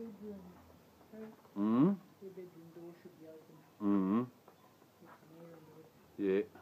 bedroom. Hmm? Your bedroom door should be open. Hmm. Get some air into it. Yeah.